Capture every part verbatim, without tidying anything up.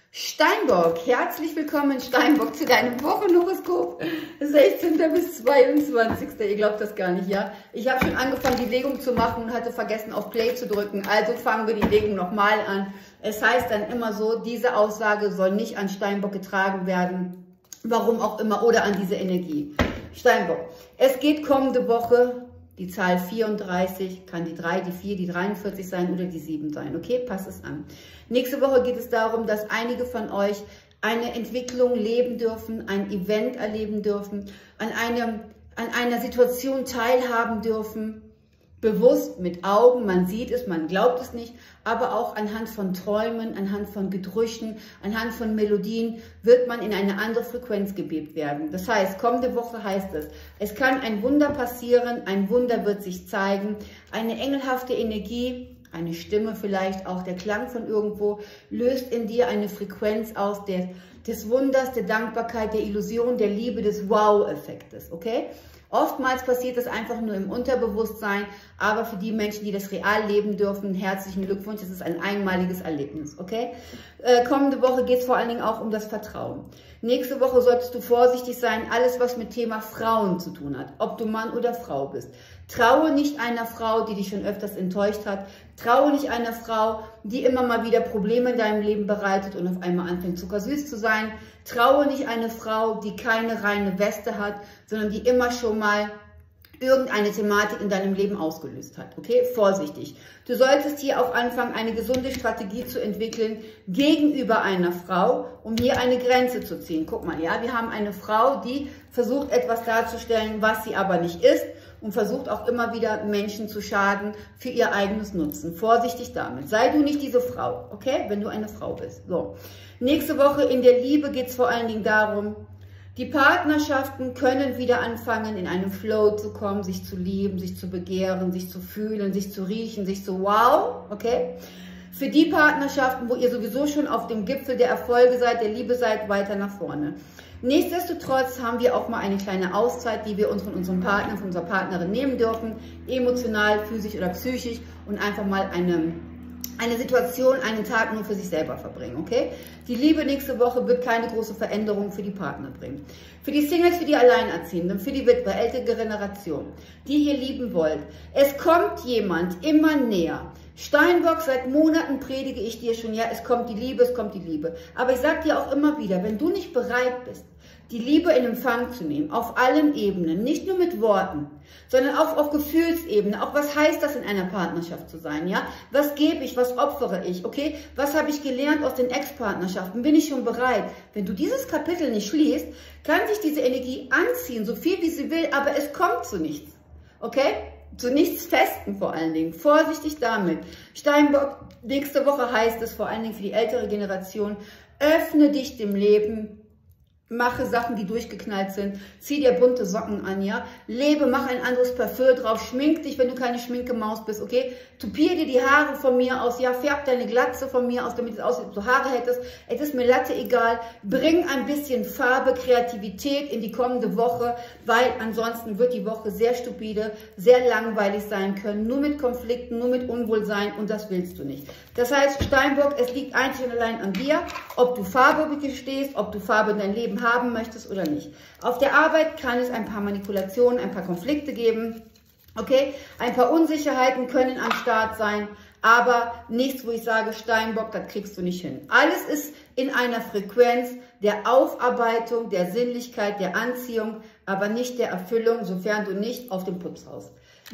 Steinbock, herzlich willkommen Steinbock zu deinem Wochenhoroskop, sechzehnten bis zweiundzwanzigsten Ihr glaubt das gar nicht, ja? Ich habe schon angefangen, die Legung zu machen und hatte vergessen, auf Play zu drücken. Also fangen wir die Legung nochmal an. Es heißt dann immer so, diese Aussage soll nicht an Steinbock getragen werden, warum auch immer, oder an diese Energie. Steinbock, es geht kommende Woche, die Zahl vierunddreißig, kann die drei, die vier, die dreiundvierzig sein oder die sieben sein, okay? Passt es an. Nächste Woche geht es darum, dass einige von euch eine Entwicklung leben dürfen, ein Event erleben dürfen, an, einem, an einer Situation teilhaben dürfen, bewusst mit Augen, man sieht es, man glaubt es nicht, aber auch anhand von Träumen, anhand von Gerüchen, anhand von Melodien wird man in eine andere Frequenz gebebt werden. Das heißt, kommende Woche heißt es, es kann ein Wunder passieren, ein Wunder wird sich zeigen, eine engelhafte Energie, eine Stimme vielleicht, auch der Klang von irgendwo, löst in dir eine Frequenz aus der, des Wunders, der Dankbarkeit, der Illusion, der Liebe, des Wow-Effektes, okay? Oftmals passiert das einfach nur im Unterbewusstsein, aber für die Menschen, die das real leben dürfen, herzlichen Glückwunsch, das ist ein einmaliges Erlebnis, okay? Äh, kommende Woche geht es vor allen Dingen auch um das Vertrauen. Nächste Woche solltest du vorsichtig sein, alles was mit Thema Frauen zu tun hat, ob du Mann oder Frau bist. Traue nicht einer Frau, die dich schon öfters enttäuscht hat. Traue nicht einer Frau, die immer mal wieder Probleme in deinem Leben bereitet und auf einmal anfängt zuckersüß zu sein. Traue nicht eine Frau, die keine reine Weste hat, sondern die immer schon mal irgendeine Thematik in deinem Leben ausgelöst hat. Okay, vorsichtig. Du solltest hier auch anfangen, eine gesunde Strategie zu entwickeln gegenüber einer Frau, um hier eine Grenze zu ziehen. Guck mal, ja, wir haben eine Frau, die versucht etwas darzustellen, was sie aber nicht ist und versucht auch immer wieder Menschen zu schaden für ihr eigenes Nutzen. Vorsichtig damit. Sei du nicht diese Frau, okay, wenn du eine Frau bist. So. Nächste Woche in der Liebe geht es vor allen Dingen darum, die Partnerschaften können wieder anfangen, in einen Flow zu kommen, sich zu lieben, sich zu begehren, sich zu fühlen, sich zu riechen, sich zu wow, okay? Für die Partnerschaften, wo ihr sowieso schon auf dem Gipfel der Erfolge seid, der Liebe seid, weiter nach vorne. Nichtsdestotrotz haben wir auch mal eine kleine Auszeit, die wir uns von unserem Partner, von unserer Partnerin nehmen dürfen, emotional, physisch oder psychisch, und einfach mal eine eine Situation, einen Tag nur für sich selber verbringen, okay? Die Liebe nächste Woche wird keine große Veränderung für die Partner bringen. Für die Singles, für die Alleinerziehenden, für die Witwe, ältere Generation, die ihr lieben wollt, es kommt jemand immer näher. Steinbock, seit Monaten predige ich dir schon, ja, es kommt die Liebe, es kommt die Liebe. Aber ich sage dir auch immer wieder, wenn du nicht bereit bist, die Liebe in Empfang zu nehmen, auf allen Ebenen, nicht nur mit Worten, sondern auch auf Gefühlsebene, auch was heißt das in einer Partnerschaft zu sein, ja? Was gebe ich, was opfere ich, okay? Was habe ich gelernt aus den Ex-Partnerschaften, bin ich schon bereit? Wenn du dieses Kapitel nicht schließt, kann sich diese Energie anziehen, so viel wie sie will, aber es kommt zu nichts, okay? Zu nichts Festen vor allen Dingen. Vorsichtig damit. Steinbock, nächste Woche heißt es vor allen Dingen für die ältere Generation, öffne dich dem Leben. Mache Sachen, die durchgeknallt sind. Zieh dir bunte Socken an, ja. Lebe, mach ein anderes Parfüm drauf. Schmink dich, wenn du keine Schminkemaus bist, okay. Tupier dir die Haare von mir aus, ja. Färb deine Glatze von mir aus, damit es aussieht, als ob du Haare hättest. Es ist mir Latte egal. Bring ein bisschen Farbe, Kreativität in die kommende Woche, weil ansonsten wird die Woche sehr stupide, sehr langweilig sein können. Nur mit Konflikten, nur mit Unwohlsein, und das willst du nicht. Das heißt, Steinbock, es liegt einzig und allein an dir, ob du Farbe stehst, ob du Farbe in dein Leben haben möchtest oder nicht. Auf der Arbeit kann es ein paar Manipulationen, ein paar Konflikte geben, okay? Ein paar Unsicherheiten können am Start sein, aber nichts, wo ich sage, Steinbock, das kriegst du nicht hin. Alles ist in einer Frequenz der Aufarbeitung, der Sinnlichkeit, der Anziehung, aber nicht der Erfüllung, sofern du nicht auf dem Putz haust.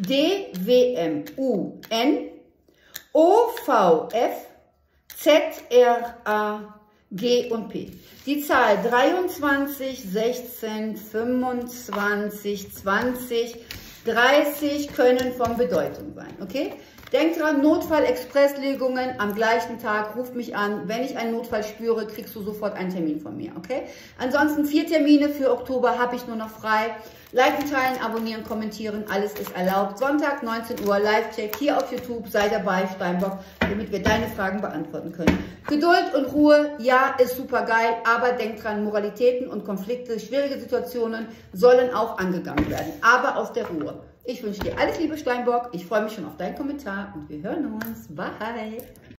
D W M U N O V F Z R A G und P. Die Zahl dreiundzwanzig, sechzehn, fünfundzwanzig, zwanzig, dreißig können von Bedeutung sein, okay? Denk dran, Notfall-Expresslegungen am gleichen Tag, ruf mich an. Wenn ich einen Notfall spüre, kriegst du sofort einen Termin von mir, okay? Ansonsten vier Termine für Oktober habe ich nur noch frei. Liken, teilen, abonnieren, kommentieren, alles ist erlaubt. Sonntag, neunzehn Uhr, Live-Check hier auf YouTube. Sei dabei, Steinbock, damit wir deine Fragen beantworten können. Geduld und Ruhe, ja, ist super geil, aber denk dran, Moralitäten und Konflikte, schwierige Situationen sollen auch angegangen werden, aber aus der Ruhe. Ich wünsche dir alles Liebe, Steinbock. Ich freue mich schon auf deinen Kommentar und wir hören uns. Bye!